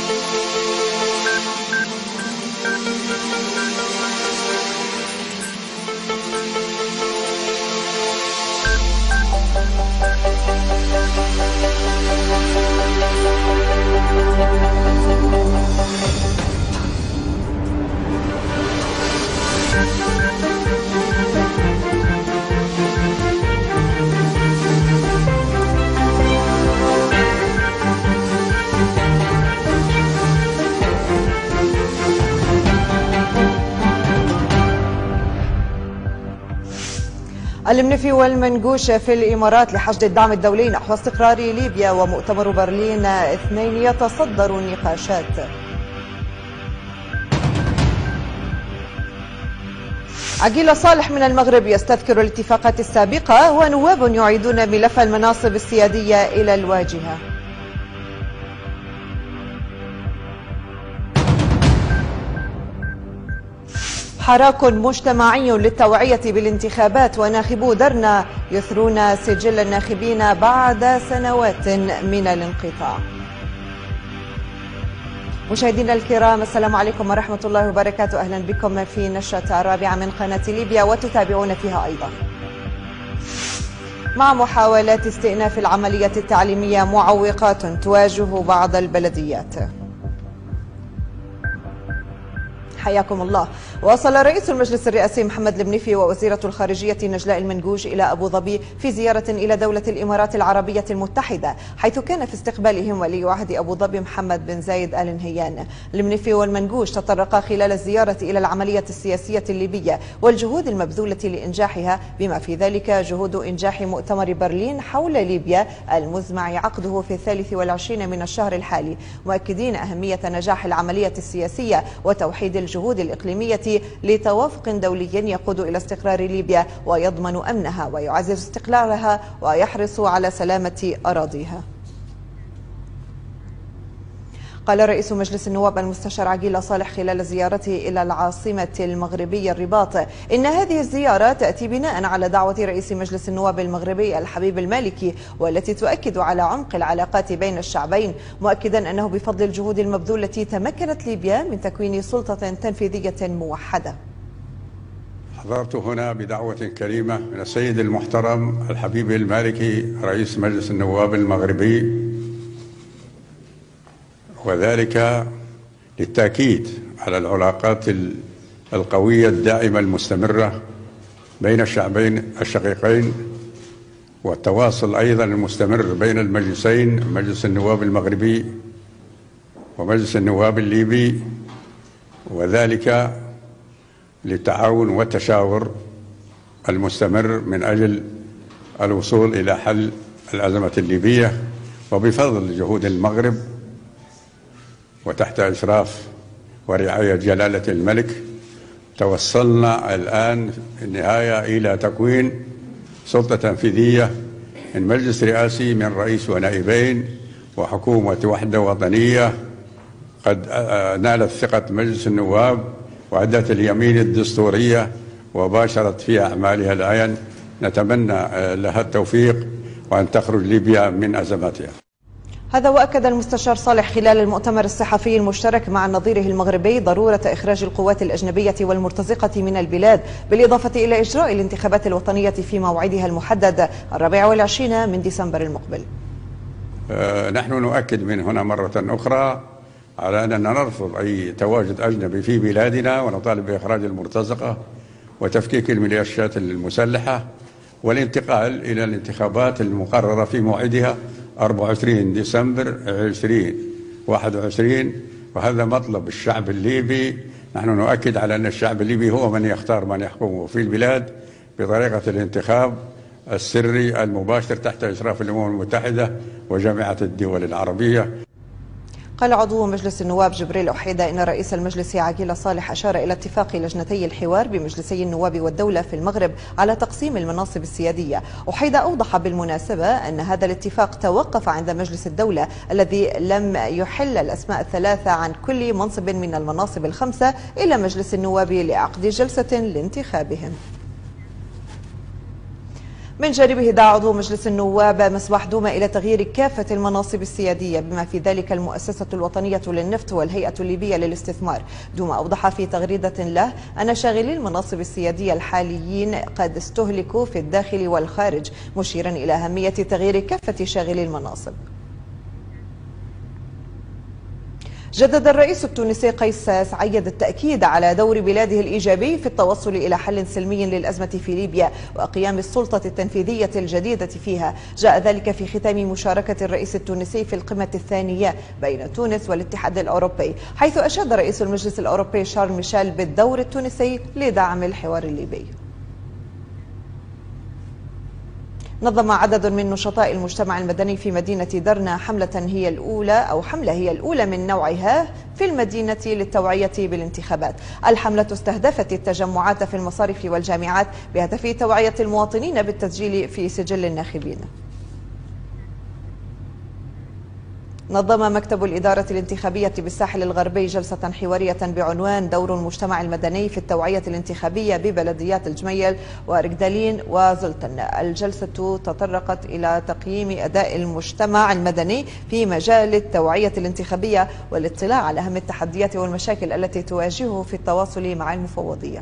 المنفي والمنقوش في الإمارات لحشد الدعم الدولي نحو استقرار ليبيا، ومؤتمر برلين 2 يتصدر النقاشات. عقيل صالح من المغرب يستذكر الاتفاقات السابقة، ونواب يعيدون ملف المناصب السيادية إلى الواجهة. حراك مجتمعي للتوعية بالانتخابات، وناخبو درنا يثرون سجل الناخبين بعد سنوات من الانقطاع. مشاهدينا الكرام، السلام عليكم ورحمة الله وبركاته. أهلا بكم في نشرة الرابعة من قناة ليبيا، وتتابعون فيها أيضا. مع محاولات استئناف العملية التعليمية معوقات تواجه بعض البلديات. حياكم الله. وصل رئيس المجلس الرئاسي محمد المنفي ووزيرة الخارجية نجلاء المنقوش إلى أبو ظبي في زيارة إلى دولة الإمارات العربية المتحدة، حيث كان في استقبالهم ولي عهد أبو ظبي محمد بن زايد آل نهيان. المنفي والمنقوش تطرقا خلال الزيارة إلى العملية السياسية الليبية والجهود المبذولة لإنجاحها، بما في ذلك جهود إنجاح مؤتمر برلين حول ليبيا المزمع عقده في 23 من الشهر الحالي، مؤكدين أهمية نجاح العملية السياسية وتوحيد الجهود الإقليمية لتوافق دولي يقود إلى استقرار ليبيا ويضمن أمنها ويعزز استقلالها ويحرص على سلامة أراضيها. قال رئيس مجلس النواب المستشار عقيل صالح خلال زيارته إلى العاصمة المغربية الرباط إن هذه الزيارة تأتي بناء على دعوة رئيس مجلس النواب المغربي الحبيب المالكي، والتي تؤكد على عمق العلاقات بين الشعبين، مؤكدا أنه بفضل الجهود المبذولة تمكنت ليبيا من تكوين سلطة تنفيذية موحدة. حضرت هنا بدعوة كريمة من السيد المحترم الحبيب المالكي رئيس مجلس النواب المغربي، وذلك للتأكيد على العلاقات القوية الدائمة المستمرة بين الشعبين الشقيقين، والتواصل أيضا المستمر بين المجلسين، مجلس النواب المغربي ومجلس النواب الليبي، وذلك للتعاون والتشاور المستمر من أجل الوصول إلى حل الأزمة الليبية. وبفضل جهود المغرب وتحت إشراف ورعاية جلالة الملك توصلنا الآن في النهاية إلى تكوين سلطة تنفيذية من مجلس رئاسي من رئيس ونائبين وحكومة وحدة وطنية قد نالت ثقة مجلس النواب وأدت اليمين الدستورية وباشرت في أعمالها الآن. نتمنى لها التوفيق وأن تخرج ليبيا من أزماتها. هذا وأكد المستشار صالح خلال المؤتمر الصحفي المشترك مع نظيره المغربي ضرورة إخراج القوات الأجنبية والمرتزقة من البلاد، بالإضافة إلى إجراء الانتخابات الوطنية في موعدها المحدد 24 من ديسمبر المقبل. نحن نؤكد من هنا مرة أخرى على أننا نرفض أي تواجد أجنبي في بلادنا، ونطالب بإخراج المرتزقة وتفكيك الميليشيات المسلحة والانتقال إلى الانتخابات المقررة في موعدها 24 ديسمبر 2021. وهذا مطلب الشعب الليبي. نحن نؤكد على أن الشعب الليبي هو من يختار من يحكمه في البلاد بطريقة الانتخاب السري المباشر تحت إشراف الأمم المتحدة وجامعة الدول العربية. قال عضو مجلس النواب جبريل أحيدة إن رئيس المجلس عقيل صالح أشار إلى اتفاق لجنتي الحوار بمجلسي النواب والدولة في المغرب على تقسيم المناصب السيادية. أحيدة أوضح بالمناسبة أن هذا الاتفاق توقف عند مجلس الدولة الذي لم يحل الأسماء الثلاثة عن كل منصب من المناصب الخمسة إلى مجلس النواب لعقد جلسة لانتخابهم. من جانبه دعا عضو مجلس النواب مصباح دومة إلى تغيير كافة المناصب السيادية بما في ذلك المؤسسة الوطنية للنفط والهيئة الليبية للاستثمار. دومة أوضح في تغريدة له أن شاغلي المناصب السيادية الحاليين قد استهلكوا في الداخل والخارج، مشيرا إلى أهمية تغيير كافة شاغلي المناصب. جدد الرئيس التونسي قيس سعيد التأكيد على دور بلاده الإيجابي في التوصل إلى حل سلمي للأزمة في ليبيا وقيام السلطة التنفيذية الجديدة فيها. جاء ذلك في ختام مشاركة الرئيس التونسي في القمة الثانية بين تونس والاتحاد الأوروبي، حيث أشاد رئيس المجلس الأوروبي شارل ميشيل بالدور التونسي لدعم الحوار الليبي. نظم عدد من نشطاء المجتمع المدني في مدينة درنا حملة هي الأولى من نوعها في المدينة للتوعية بالانتخابات. الحملة استهدفت التجمعات في المصارف والجامعات بهدف توعية المواطنين بالتسجيل في سجل الناخبين. نظم مكتب الإدارة الانتخابية بالساحل الغربي جلسة حوارية بعنوان دور المجتمع المدني في التوعية الانتخابية ببلديات الجميل ورقدالين وزلتن. الجلسة تطرقت إلى تقييم أداء المجتمع المدني في مجال التوعية الانتخابية والاطلاع على أهم التحديات والمشاكل التي تواجهه في التواصل مع المفوضية.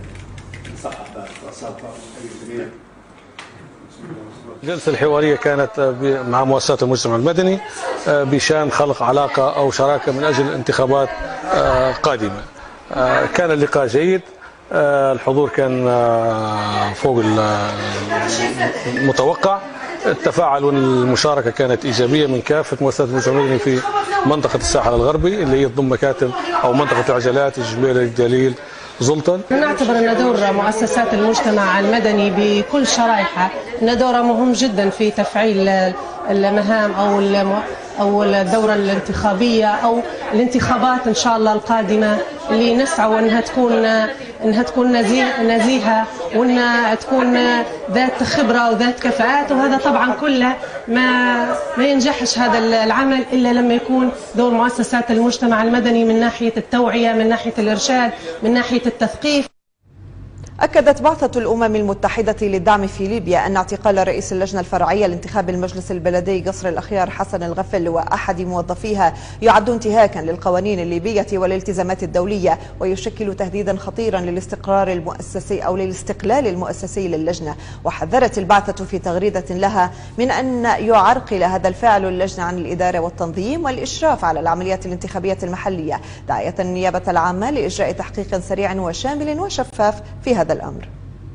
الجلسة الحوارية كانت مع مؤسسات المجتمع المدني بشأن خلق علاقة أو شراكة من أجل انتخابات قادمة. كان اللقاء جيد، الحضور كان فوق المتوقع، التفاعل والمشاركة كانت إيجابية من كافة مؤسسات المجتمع المدني في منطقة الساحل الغربي اللي هي تضم مكاتب أو منطقة العجلات الجميلة الجليل زلطن. نعتبر أن دور مؤسسات المجتمع المدني بكل شرائحها أن دورها مهم جدا في تفعيل المهام أو الدورة الانتخابية أو الانتخابات إن شاء الله القادمة اللي نسعى أنها تكون نزيهة وأنها تكون ذات خبرة وذات كفاءات، وهذا طبعا كله ما ينجحش هذا العمل إلا لما يكون دور مؤسسات المجتمع المدني من ناحية التوعية، من ناحية الإرشاد، من ناحية التثقيف. أكدت بعثة الأمم المتحدة للدعم في ليبيا أن اعتقال رئيس اللجنة الفرعية لانتخاب المجلس البلدي قصر الأخيار حسن الغفل وأحد موظفيها يعد انتهاكا للقوانين الليبية والالتزامات الدولية، ويشكل تهديدا خطيرا للاستقرار المؤسسي أو للاستقلال المؤسسي للجنة. وحذرت البعثة في تغريدة لها من أن يعرقل هذا الفعل اللجنة عن الإدارة والتنظيم والإشراف على العمليات الانتخابية المحلية، داعية النيابة العامة لإجراء تحقيق سريع وشامل وشفاف في هذا الأمر.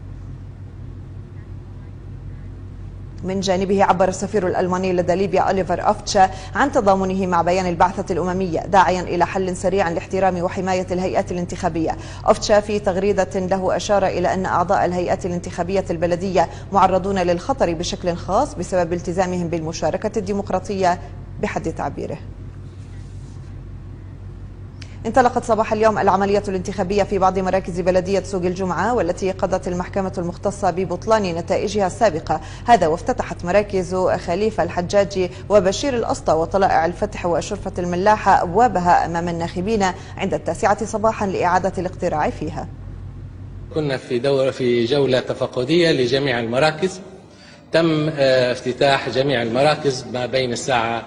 من جانبه عبر السفير الألماني لدى ليبيا أوليفر أوفتشا عن تضامنه مع بيان البعثة الأممية، داعيا إلى حل سريع لاحترام وحماية الهيئات الانتخابية. أوفتشا في تغريدة له أشار إلى أن أعضاء الهيئات الانتخابية البلدية معرضون للخطر بشكل خاص بسبب التزامهم بالمشاركة الديمقراطية بحد تعبيره. انطلقت صباح اليوم العملية الانتخابية في بعض مراكز بلدية سوق الجمعة، والتي قضت المحكمة المختصة ببطلان نتائجها السابقة. هذا وافتتحت مراكز خليفة الحجاجي وبشير الأسطى وطلائع الفتح وشرفة الملاحة أبوابها أمام الناخبين عند 9 صباحا لإعادة الاقتراع فيها. كنا في جولة تفقدية لجميع المراكز، تم افتتاح جميع المراكز ما بين الساعة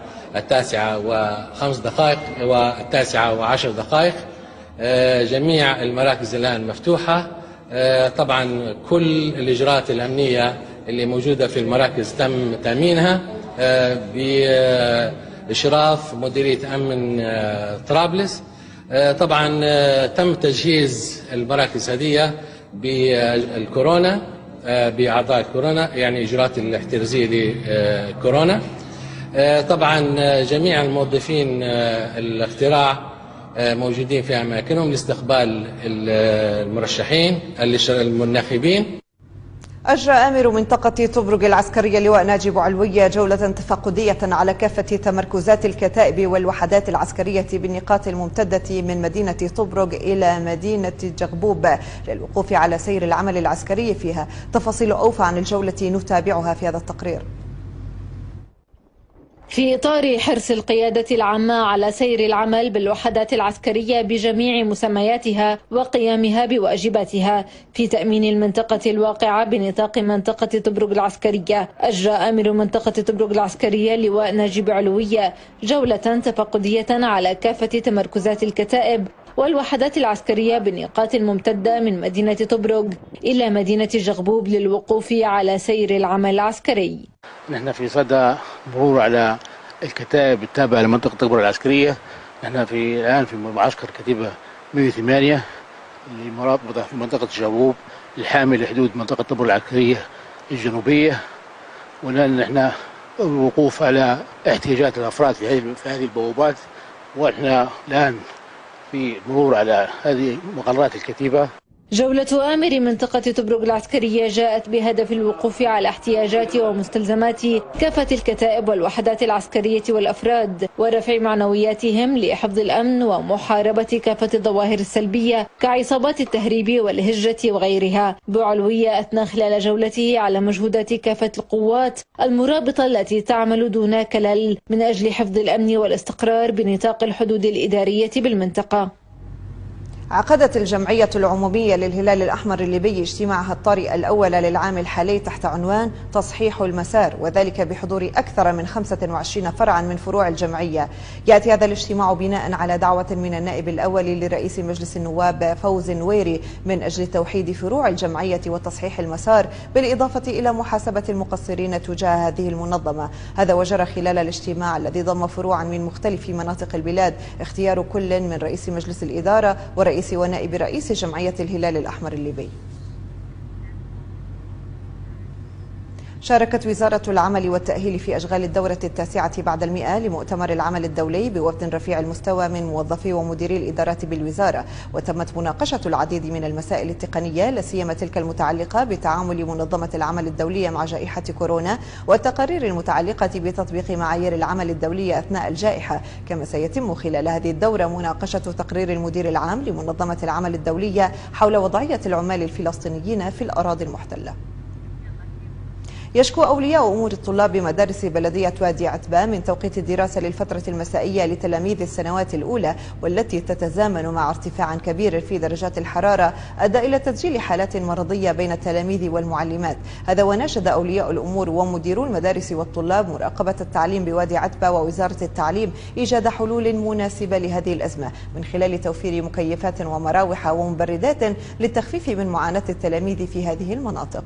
9:05 و9:10. جميع المراكز الآن مفتوحة. طبعا كل الإجراءات الأمنية اللي موجودة في المراكز تم تأمينها بإشراف مديرية أمن طرابلس. طبعا تم تجهيز المراكز هذه بالكورونا، بأعضاء الكورونا، يعني إجراءات الاحترازية للكورونا. طبعا جميع الموظفين الاقتراع موجودين في أماكنهم لاستقبال المرشحين الناخبين. أجرى آمر منطقة طبرق العسكرية اللواء ناجي علوية جولة تفقدية على كافة تمركزات الكتائب والوحدات العسكرية بالنقاط الممتدة من مدينة طبرق إلى مدينة جغبوب للوقوف على سير العمل العسكري فيها. تفاصيل أوفى عن الجولة نتابعها في هذا التقرير. في إطار حرص القيادة العامة على سير العمل بالوحدات العسكرية بجميع مسمياتها وقيامها بواجباتها في تأمين المنطقة الواقعة بنطاق منطقة طبرق العسكرية، أجرى آمر منطقة طبرق العسكرية اللواء ناجب علوية جولة تفقدية على كافة تمركزات الكتائب والوحدات العسكرية بالنقاط الممتدة من مدينة طبرق إلى مدينة جغبوب للوقوف على سير العمل العسكري. نحن في صدى مرور على الكتائب التابعة لمنطقة طبرق العسكرية. نحن الآن في معسكر كتيبة 108 اللي مرابطة في منطقة جغبوب الحامل لحدود منطقة طبرق العسكرية الجنوبية، والآن نحن الوقوف على احتياجات الأفراد في هذه البوابات، ونحن الآن في مرور على هذه مقرات الكتيبة. جولة آمر منطقة طبرق العسكرية جاءت بهدف الوقوف على احتياجات ومستلزمات كافة الكتائب والوحدات العسكرية والأفراد ورفع معنوياتهم لحفظ الأمن ومحاربة كافة الظواهر السلبية كعصابات التهريب والهجرة وغيرها. بعلوية أثنى خلال جولته على مجهودات كافة القوات المرابطة التي تعمل دون كلل من أجل حفظ الأمن والاستقرار بنطاق الحدود الإدارية بالمنطقة. عقدت الجمعية العمومية للهلال الأحمر الليبي اجتماعها الطارئ الأول للعام الحالي تحت عنوان تصحيح المسار، وذلك بحضور أكثر من 25 فرعا من فروع الجمعية. يأتي هذا الاجتماع بناء على دعوة من النائب الأول لرئيس مجلس النواب فوز نويري من أجل توحيد فروع الجمعية وتصحيح المسار، بالإضافة إلى محاسبة المقصرين تجاه هذه المنظمة. هذا وجرى خلال الاجتماع الذي ضم فروعا من مختلف مناطق البلاد اختيار كل من رئيس مجلس الإدارة ورئيس ونائب رئيس جمعية الهلال الأحمر الليبي. شاركت وزارة العمل والتأهيل في أشغال الدورة 9 بعد 100 لمؤتمر العمل الدولي بوفد رفيع المستوى من موظفي ومديري الإدارات بالوزارة، وتمت مناقشة العديد من المسائل التقنية لا سيما تلك المتعلقة بتعامل منظمة العمل الدولية مع جائحة كورونا والتقارير المتعلقة بتطبيق معايير العمل الدولية أثناء الجائحة. كما سيتم خلال هذه الدورة مناقشة تقرير المدير العام لمنظمة العمل الدولية حول وضعية العمال الفلسطينيين في الأراضي المحتلة. يشكو أولياء أمور الطلاب بمدارس بلدية وادي عتبة من توقيت الدراسة للفترة المسائية لتلاميذ السنوات الأولى، والتي تتزامن مع ارتفاع كبير في درجات الحرارة أدى إلى تسجيل حالات مرضية بين التلاميذ والمعلمات. هذا وناشد أولياء الأمور ومديرو المدارس والطلاب مراقبة التعليم بوادي عتبة ووزارة التعليم إيجاد حلول مناسبة لهذه الأزمة من خلال توفير مكيفات ومراوح ومبردات للتخفيف من معاناة التلاميذ في هذه المناطق.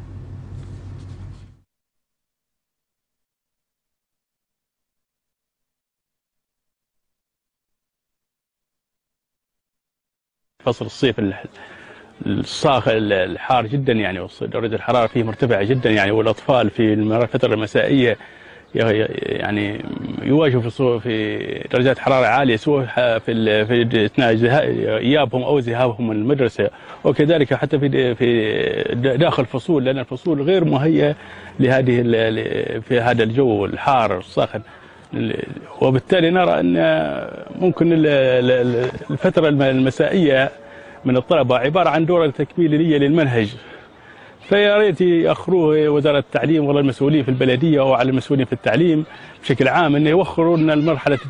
فصل الصيف الصاخ الحار جدا يعني، درجة الحرارة فيه مرتفعة جدا يعني، والأطفال في الفترة المسائية يعني يواجهوا في درجات حرارة عالية سواء في أثناء إيابهم أو ذهابهم من المدرسة، وكذلك حتى في داخل الفصول، لأن الفصول غير مهيئة لهذه في هذا الجو الحار الصاخن. وبالتالي نرى أن ممكن الفترة المسائية من الطلبة عبارة عن دورة تكميلية للمنهج، فيا ريت يأخروه وزارة التعليم ولا المسؤولين في البلدية أو على المسؤولين في التعليم بشكل عام أن يوخروا لنا المرحلة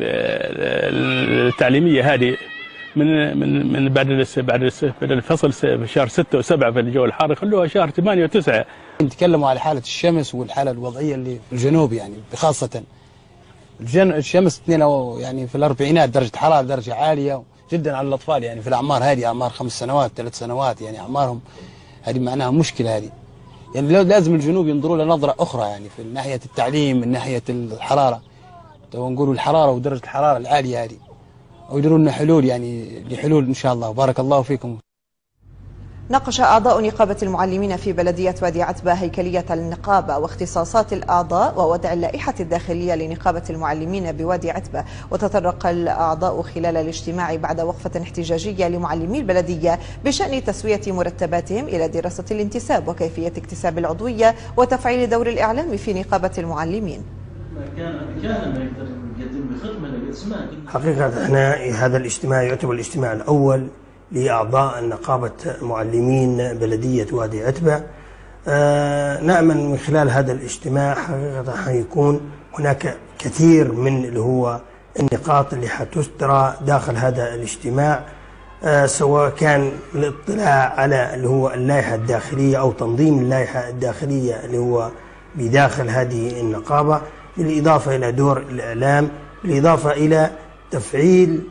التعليمية هذه من بعد الفصل في شهر 6 و7 في الجو الحار، خلوها شهر 8 و9. نتكلموا على حالة الشمس والحالة الوضعية اللي في الجنوب يعني، بخاصة الشمس يعني في الأربعينات درجة حرارة، درجة عالية جدا على الأطفال يعني في الأعمار هذه، أعمار 5 سنوات 3 سنوات يعني أعمارهم هذه معناها مشكلة هذه يعني. لازم الجنوب ينظروا له نظرة أخرى يعني في ناحية التعليم، من ناحية الحرارة، نقولوا الحرارة ودرجة الحرارة العالية هذه، ويدروا لنا حلول يعني، لحلول إن شاء الله. بارك الله فيكم. ناقش أعضاء نقابة المعلمين في بلدية وادي عتبة هيكلية النقابة واختصاصات الأعضاء ووضع اللائحة الداخلية لنقابة المعلمين بوادي عتبة. وتطرق الأعضاء خلال الاجتماع بعد وقفة احتجاجية لمعلمي البلدية بشأن تسوية مرتباتهم إلى دراسة الانتساب وكيفية اكتساب العضوية وتفعيل دور الإعلام في نقابة المعلمين. حقيقة احنا هذا الاجتماع يعتبر الاجتماع الأول لأعضاء نقابة معلمين بلدية وادي عتبة. نأمل من خلال هذا الاجتماع حقيقة حيكون هناك كثير من اللي هو النقاط اللي حتثرى داخل هذا الاجتماع، سواء كان الاطلاع على اللي هو اللائحة الداخلية أو تنظيم اللائحة الداخلية اللي هو بداخل هذه النقابة، بالإضافة إلى دور الإعلام، بالإضافة إلى تفعيل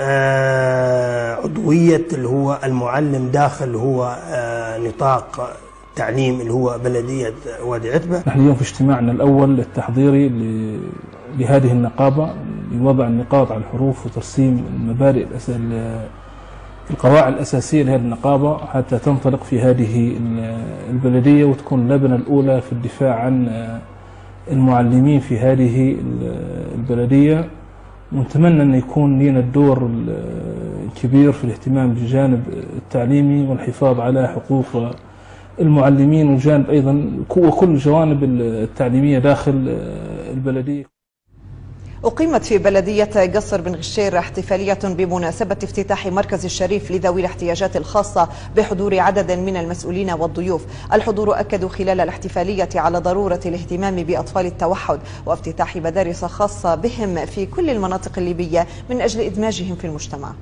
عضوية اللي هو المعلم داخل اللي هو نطاق تعليم اللي هو بلدية وادي عتبة. نحن اليوم في اجتماعنا الأول التحضيري لهذه النقابة لوضع النقاط على الحروف وترسيم المبادئ القواعد الأساسية لهذه النقابة حتى تنطلق في هذه البلدية وتكون اللبنة الأولى في الدفاع عن المعلمين في هذه البلدية. ونتمنى أن يكون لنا الدور الكبير في الاهتمام بالجانب التعليمي والحفاظ على حقوق المعلمين والجانب أيضا وكل الجوانب التعليمية داخل البلدية. أقيمت في بلدية قصر بن غشير احتفالية بمناسبة افتتاح مركز الشريف لذوي الاحتياجات الخاصة بحضور عدد من المسؤولين والضيوف. الحضور أكدوا خلال الاحتفالية على ضرورة الاهتمام بأطفال التوحد وافتتاح مدارس خاصة بهم في كل المناطق الليبية من أجل إدماجهم في المجتمع.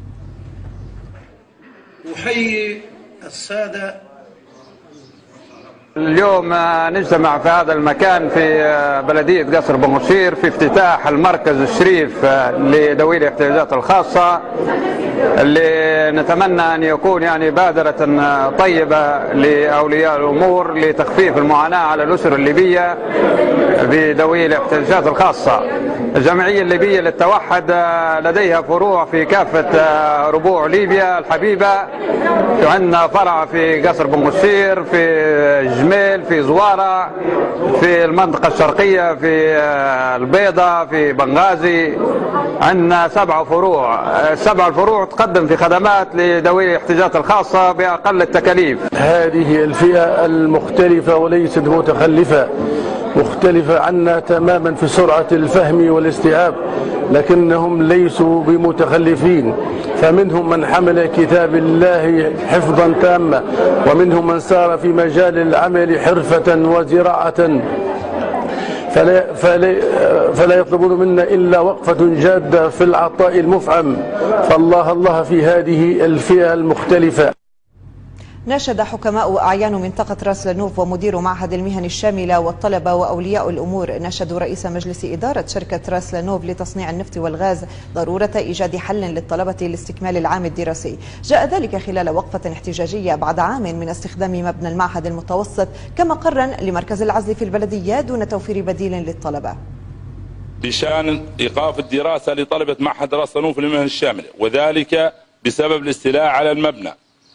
أحيي السادة. اليوم نجتمع في هذا المكان في بلدية قصر بن غشير في افتتاح المركز الشريف لذوي الاحتياجات الخاصة، اللي نتمنى أن يكون يعني بادرة طيبة لأولياء الأمور لتخفيف المعاناة على الأسر الليبية بذوي الاحتياجات الخاصة. الجمعية الليبية للتوحد لديها فروع في كافة ربوع ليبيا الحبيبة. عندنا فرع في قصر بن غشير، في جميل، في زوارة، في المنطقة الشرقية، في البيضة، في بنغازي. عندنا 7 فروع. 7 الفروع تقدم في خدمات لذوي الاحتياجات الخاصة بأقل التكاليف. هذه الفئة المختلفة وليست متخلفة، مختلفة عنا تماما في سرعة الفهم والاستيعاب، لكنهم ليسوا بمتخلفين. فمنهم من حمل كتاب الله حفظا تاما، ومنهم من سار في مجال العمل حرفة وزراعة، فلا يطلبون منا إلا وقفة جادة في العطاء المفعم. فالله الله في هذه الفئة المختلفة. ناشد حكماء وأعيان منطقة راس لنوف ومدير معهد المهن الشاملة والطلبة وأولياء الأمور ناشدوا رئيس مجلس إدارة شركة راس لنوف لتصنيع النفط والغاز ضرورة إيجاد حل للطلبة لاستكمال العام الدراسي. جاء ذلك خلال وقفة احتجاجية بعد عام من استخدام مبنى المعهد المتوسط كمقر لمركز العزل في البلدية دون توفير بديل للطلبة. بشأن إيقاف الدراسة لطلبة معهد راس لنوف للمهن الشاملة، وذلك بسبب الاستيلاء على المبنى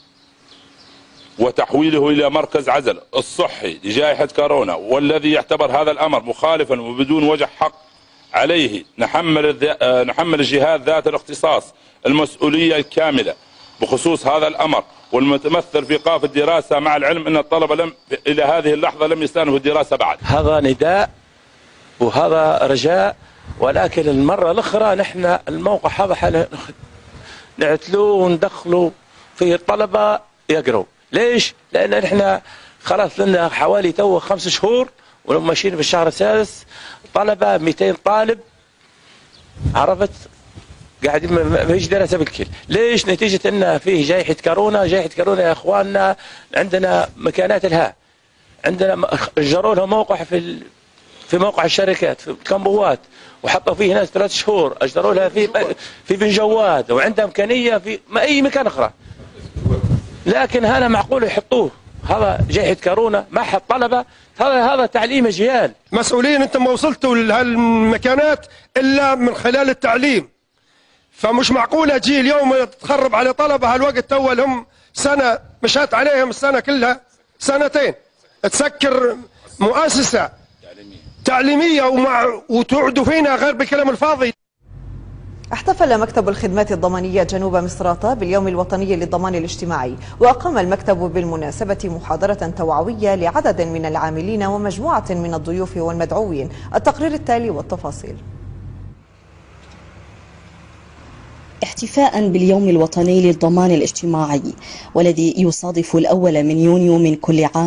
وتحويله إلى مركز عزل الصحي لجائحة كورونا، والذي يعتبر هذا الأمر مخالفا وبدون وجه حق عليه نحمل الجهات ذات الاختصاص المسؤولية الكاملة بخصوص هذا الأمر، والمتمثل في إيقاف الدراسة، مع العلم أن الطلبة إلى هذه اللحظة لم يستأنفوا الدراسة بعد. هذا نداء وهذا رجاء، ولكن المرة الأخرى نحن الموقع هذا نعتلوه وندخلوا فيه الطلبة يقروا. ليش؟ لأن احنا خلاص لنا حوالي 5 شهور وماشيين في الشهر السادس، طلبة 200 طالب، عرفت، قاعدين ما فيش دراسة بالكل. ليش؟ نتيجة ان فيه جائحة كورونا. جائحة كورونا يا اخواننا عندنا مكانات الها، عندنا اجروا لهم موقع في موقع الشركات في كمبوات، وحطوا فيه ناس 3 شهور، اجروا لها في بن جواد، وعندها امكانية في اي مكان اخرى. لكن هذا معقول يحطوه؟ هذا جائحة كورونا ما حط طلبة، هذا تعليم اجيال. مسؤولين انتم ما وصلتوا لهالمكانات الا من خلال التعليم، فمش معقولة جي اليوم تخرب على طلبة هالوقت اول هم سنة مشات عليهم السنة كلها 2 تسكر مؤسسة تعليمية وتعدوا فينا غير بالكلام الفاضي. احتفل مكتب الخدمات الضمانية جنوب مصراتة باليوم الوطني للضمان الاجتماعي، وأقام المكتب بالمناسبة محاضرة توعوية لعدد من العاملين ومجموعة من الضيوف والمدعوين. التقرير التالي والتفاصيل. احتفاء باليوم الوطني للضمان الاجتماعي والذي يصادف الأول من يونيو من كل عام،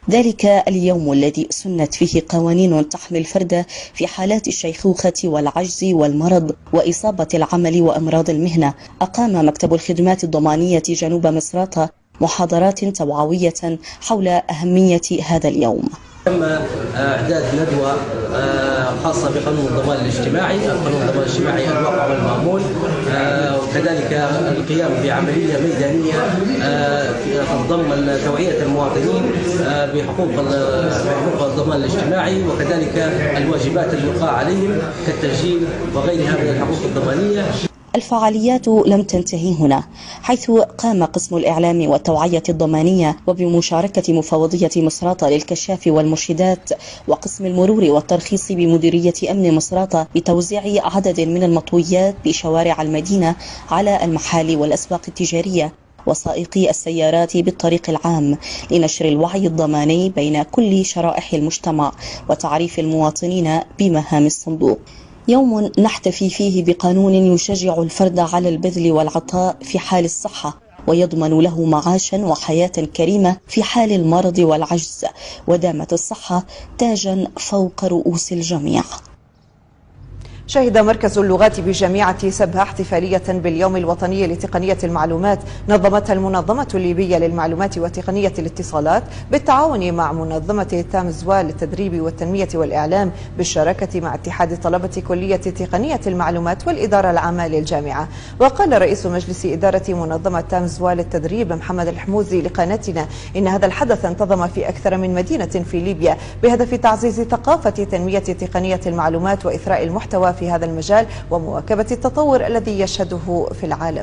ذلك اليوم الذي سنت فيه قوانين تحمي الفرد في حالات الشيخوخة والعجز والمرض وإصابة العمل وأمراض المهنة. أقام مكتب الخدمات الضمانية جنوب مصراتة محاضرات توعوية حول أهمية هذا اليوم. تم إعداد ندوة خاصة بقانون الضمان الاجتماعي، قانون الضمان الاجتماعي الواقع والمأمول، وكذلك القيام بعملية ميدانية تتضمن توعية المواطنين بحقوق الضمان الاجتماعي وكذلك الواجبات الوقاء عليهم كالتسجيل وغيرها من الحقوق الضمانية. الفعاليات لم تنتهي هنا، حيث قام قسم الإعلام والتوعية الضمانية وبمشاركة مفوضية مصراتة للكشاف والمرشدات وقسم المرور والترخيص بمديرية أمن مصراتة بتوزيع عدد من المطويات بشوارع المدينة على المحال والأسواق التجارية وسائقي السيارات بالطريق العام لنشر الوعي الضماني بين كل شرائح المجتمع وتعريف المواطنين بمهام الصندوق. يوم نحتفي فيه بقانون يشجع الفرد على البذل والعطاء في حال الصحة ويضمن له معاشا وحياة كريمة في حال المرض والعجز، ودامت الصحة تاجا فوق رؤوس الجميع. شهد مركز اللغات بجامعة سبها احتفالية باليوم الوطني لتقنية المعلومات نظمتها المنظمة الليبية للمعلومات وتقنية الاتصالات بالتعاون مع منظمة تامزوا للتدريب والتنمية والإعلام بالشراكة مع اتحاد طلبة كلية تقنية المعلومات والإدارة العامة للجامعة. وقال رئيس مجلس إدارة منظمة تامزوا للتدريب محمد الحموزي لقناتنا إن هذا الحدث انتظم في أكثر من مدينة في ليبيا بهدف تعزيز ثقافة تنمية تقنية المعلومات وإثراء المحتوى في هذا المجال ومواكبة التطور الذي يشهده في العالم.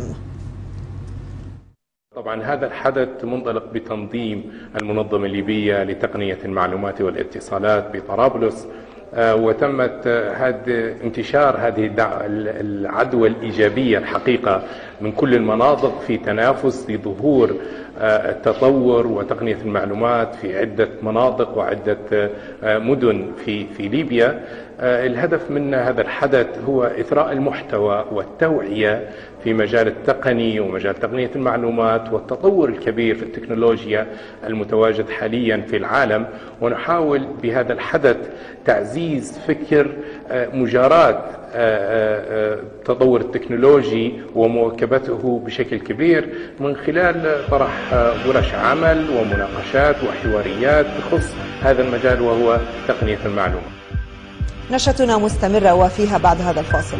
طبعا هذا الحدث منطلق بتنظيم المنظمة الليبية لتقنية المعلومات والاتصالات بطرابلس، وتمت انتشار هذه العدوى الإيجابية الحقيقة من كل المناطق في تنافس لظهور التطور وتقنية المعلومات في عدة مناطق وعدة مدن في ليبيا. الهدف من هذا الحدث هو إثراء المحتوى والتوعية في مجال التقني ومجال تقنية المعلومات والتطور الكبير في التكنولوجيا المتواجد حاليا في العالم، ونحاول بهذا الحدث تعزيز فكر مجاراة التطور التكنولوجي ومواكبته بشكل كبير من خلال طرح ورش عمل ومناقشات وحواريات تخص هذا المجال وهو تقنية المعلومات. نشرتنا مستمرة وفيها بعد هذا الفاصل.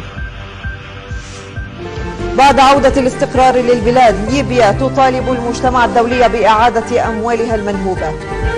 بعد عودة الاستقرار للبلاد، ليبيا تطالب المجتمع الدولي بإعادة أموالها المنهوبة.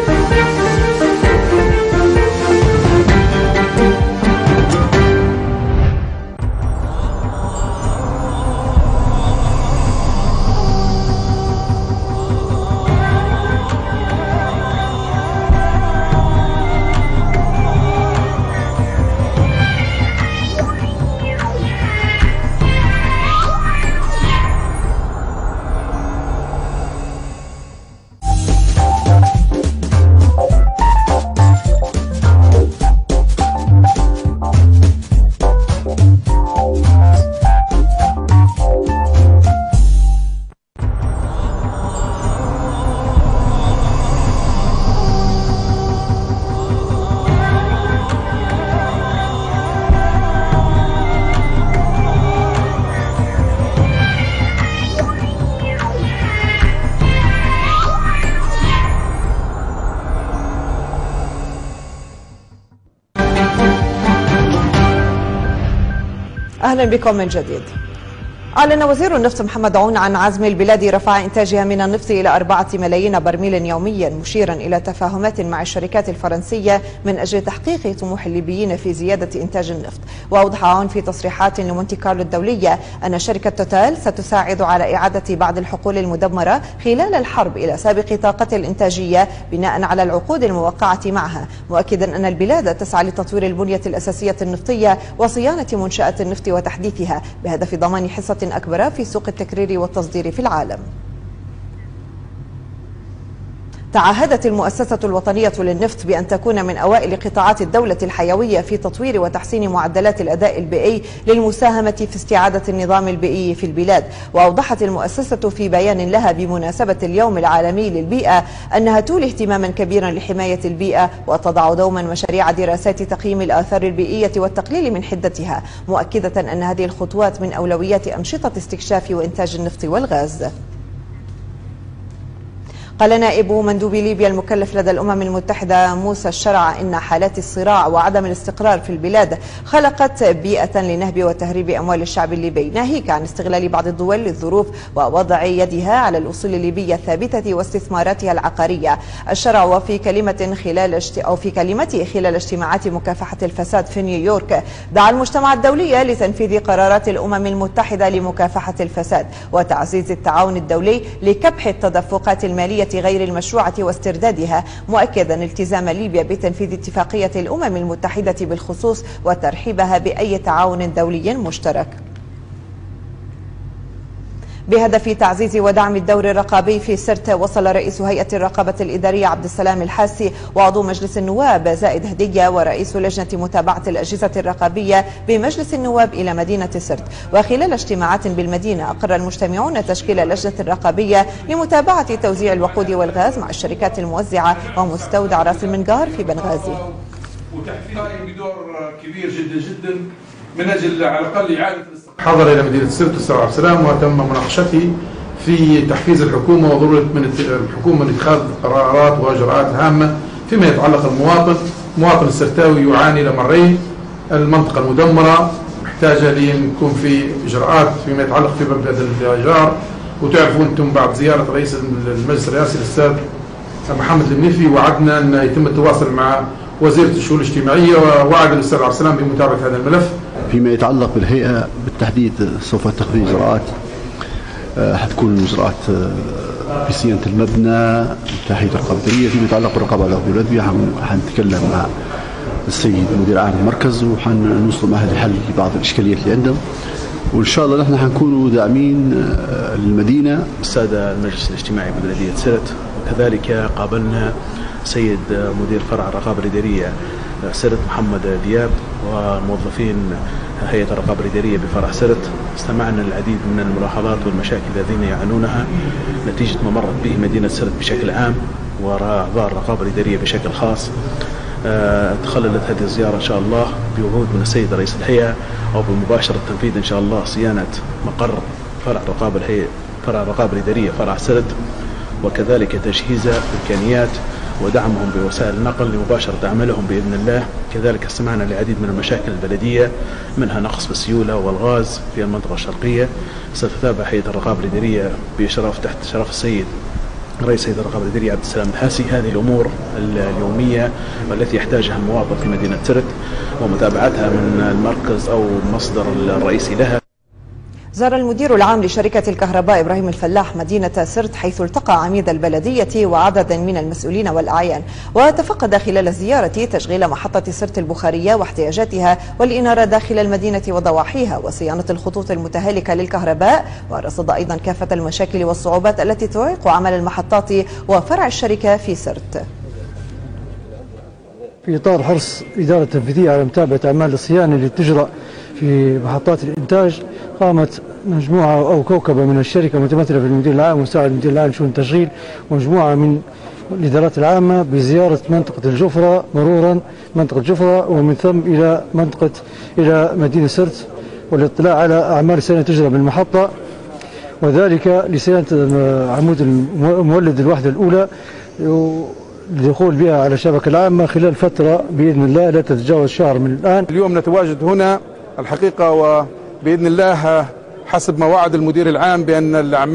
أهلا بكم من جديد. أعلن وزير النفط محمد عون عن عزم البلاد رفع إنتاجها من النفط إلى 4 ملايين برميل يوميا، مشيرا إلى تفاهمات مع الشركات الفرنسية من أجل تحقيق طموح الليبيين في زيادة إنتاج النفط. وأوضح عون في تصريحات لمونتي كارلو الدولية أن شركة توتال ستساعد على إعادة بعض الحقول المدمرة خلال الحرب إلى سابق طاقة الإنتاجية بناء على العقود الموقعة معها، مؤكدا أن البلاد تسعى لتطوير البنية الأساسية النفطية وصيانة منشآت النفط وتحديثها بهدف ضمان حصة أكبر في سوق التكرير والتصدير في العالم. تعهدت المؤسسة الوطنية للنفط بأن تكون من أوائل قطاعات الدولة الحيوية في تطوير وتحسين معدلات الأداء البيئي للمساهمة في استعادة النظام البيئي في البلاد. وأوضحت المؤسسة في بيان لها بمناسبة اليوم العالمي للبيئة أنها تولي اهتماما كبيرا لحماية البيئة وتضع دوما مشاريع دراسات تقييم الآثار البيئية والتقليل من حدتها، مؤكدة أن هذه الخطوات من أولويات أنشطة استكشاف وإنتاج النفط والغاز. قال نائب مندوب ليبيا المكلف لدى الأمم المتحدة موسى الشرع إن حالات الصراع وعدم الاستقرار في البلاد خلقت بيئة لنهب وتهريب أموال الشعب الليبي، ناهيك عن استغلال بعض الدول للظروف ووضع يدها على الأصول الليبية الثابتة واستثماراتها العقارية. الشرع وفي كلمته خلال اجتماعات مكافحة الفساد في نيويورك دعا المجتمع الدولي لتنفيذ قرارات الأمم المتحدة لمكافحة الفساد وتعزيز التعاون الدولي لكبح التدفقات المالية غير المشروعة واستردادها، مؤكدا التزام ليبيا بتنفيذ اتفاقية الأمم المتحدة بالخصوص وترحيبها بأي تعاون دولي مشترك. بهدف تعزيز ودعم الدور الرقابي في سرت، وصل رئيس هيئة الرقابة الإدارية عبد السلام الحاسي وعضو مجلس النواب زائد هدية ورئيس لجنة متابعة الأجهزة الرقابية بمجلس النواب إلى مدينة سرت. وخلال اجتماعات بالمدينة أقر المجتمعون تشكيل لجنة الرقابية لمتابعة توزيع الوقود والغاز مع الشركات الموزعة ومستودع راس المنقار في بنغازي. وتحفيزي بدور كبير جدا جدا من أجل على الأقل إعادة حضر إلى مدينة سرت السيد عبد السلام وتم مناقشته في تحفيز الحكومة وضرورة من الحكومة من اتخاذ قرارات وإجراءات هامة فيما يتعلق المواطن السرتاوي يعاني لمرين. المنطقة المدمرة محتاجة لأن يكون في إجراءات فيما يتعلق في مبدأ الإيجار، وتعرفوا أنتم بعد زيارة رئيس المجلس الرئاسي الأستاذ محمد المنيفي وعدنا أن يتم التواصل مع وزيرة الشؤون الاجتماعية ووعد الأستاذ عبد السلام بمتابعة هذا الملف. فيما يتعلق بالهيئة بالتحديد سوف تتخذ إجراءات حتكون إجراءات في صيانة المبنى تحية الرقابة الإدارية. فيما يتعلق بالرقابة على العقود الأدوية حنتكلم مع السيد مدير عام المركز وحنوصل معه لحل بعض الإشكاليات اللي عندهم، وإن شاء الله نحن حنكونوا داعمين للمدينة. السادة المجلس الاجتماعي ببلدية سرت، وكذلك قابلنا سيد مدير فرع الرقابة الإدارية سرت محمد دياب وموظفين هيئة الرقابة الإدارية بفرع سرت. استمعنا للعديد من الملاحظات والمشاكل الذين يعانونها نتيجة ما مرت به مدينة سرت بشكل عام وأعضاء الرقابة الإدارية بشكل خاص. تخللت هذه الزيارة إن شاء الله بوعود من السيد رئيس الهيئة أو بمباشرة تنفيذ إن شاء الله صيانة مقر فرع الرقابة الإدارية فرع سرت، وكذلك تجهيز إمكانيات ودعمهم بوسائل النقل لمباشرة عملهم بإذن الله. كذلك استمعنا لعديد من المشاكل البلدية منها نقص بالسيولة والغاز في المنطقة الشرقية. ستتابع هيئة الرقابة الإدارية تحت إشراف السيد رئيس هيئة الرقابة الإدارية عبد السلام الحاسي هذه الأمور اليومية والتي يحتاجها المواطن في مدينة سرت ومتابعتها من المركز أو المصدر الرئيسي لها. زار المدير العام لشركة الكهرباء إبراهيم الفلاح مدينة سرت حيث التقى عميد البلدية وعدد من المسؤولين والأعيان، وتفقد خلال الزيارة تشغيل محطة سرت البخارية واحتياجاتها والإنارة داخل المدينة وضواحيها وصيانة الخطوط المتهالكة للكهرباء، ورصد أيضا كافة المشاكل والصعوبات التي تعيق عمل المحطات وفرع الشركة في سرت. في إطار حرص الإدارة التنفيذية على متابعة أعمال الصيانة اللي تجرى في محطات الإنتاج، قامت مجموعة أو كوكبة من الشركة متمثلة في المدير العام ومساعد المدير العام لشؤون التشغيل ومجموعة من الإدارات العامة بزيارة منطقة الجفرة، مرورا منطقة الجفرة ومن ثم إلى مدينة سرت والاطلاع على أعمال الصيانة تجرى بالمحطة، وذلك لصيانة عمود المولد الوحدة الأولى للدخول بها على الشبكة العامة خلال فترة بإذن الله لا تتجاوز شهر من الآن. اليوم نتواجد هنا الحقيقة وبإذن الله حسب ما وعد المدير العام بأن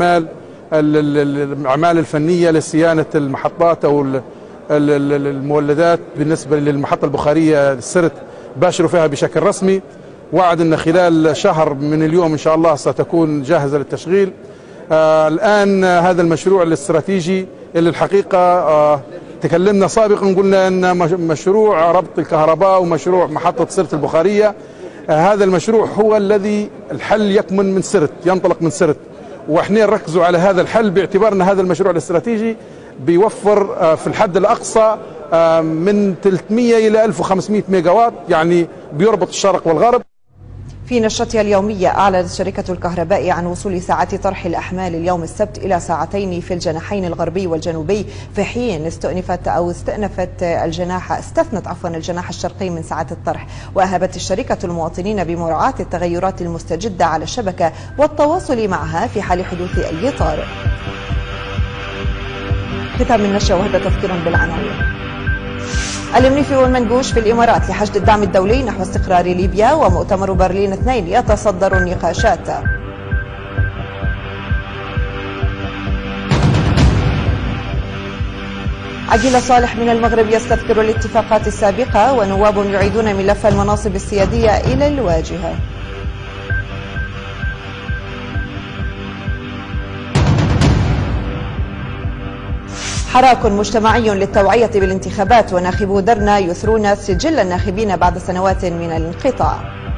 الأعمال الفنية لصيانة المحطات أو المولدات بالنسبة للمحطة البخارية سرت باشروا فيها بشكل رسمي. وعد أن خلال شهر من اليوم إن شاء الله ستكون جاهزة للتشغيل. الآن هذا المشروع الاستراتيجي اللي الحقيقة تكلمنا سابقا قلنا أن مشروع ربط الكهرباء ومشروع محطة سرت البخارية هذا المشروع هو الذي الحل يكمن من سرت ينطلق من سرت، واحنا نركزوا على هذا الحل باعتبار أن هذا المشروع الاستراتيجي بيوفر في الحد الأقصى من 300 إلى 1500 ميجا وات، يعني بيربط الشرق والغرب. في نشرتها اليومية أعلنت شركة الكهرباء عن وصول ساعات طرح الأحمال اليوم السبت إلى ساعتين في الجناحين الغربي والجنوبي، في حين استثنت الجناح الشرقي من ساعات الطرح. وأهبت الشركة المواطنين بمراعاة التغيرات المستجدة على الشبكة والتواصل معها في حال حدوث أي طارئ. ختام النشرة وهذا تذكير بالعناوين. المنيفي والمنقوش في الإمارات لحشد الدعم الدولي نحو استقرار ليبيا، ومؤتمر برلين 2 يتصدر النقاشات. عقيل صالح من المغرب يستذكر الاتفاقات السابقة، ونواب يعيدون ملف المناصب السيادية إلى الواجهة. حراك مجتمعي للتوعية بالانتخابات، وناخبو درنا يثرون سجل الناخبين بعد سنوات من الانقطاع.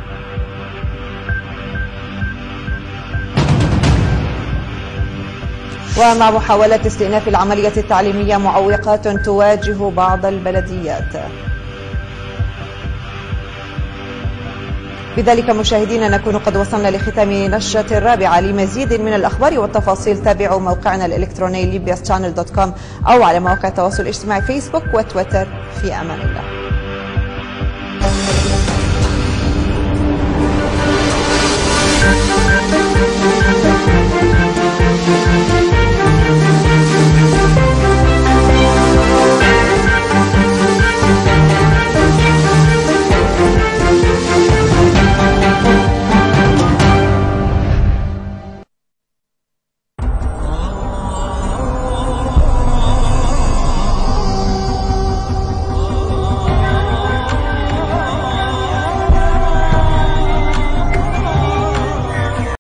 ومع محاولة استئناف العملية التعليمية معوقات تواجه بعض البلديات. بذلك مشاهدينا نكون قد وصلنا لختام نشرة الرابعة. لمزيد من الأخبار والتفاصيل تابعوا موقعنا الإلكتروني libyachannel.com أو على مواقع التواصل الاجتماعي فيسبوك وتويتر. في أمان الله.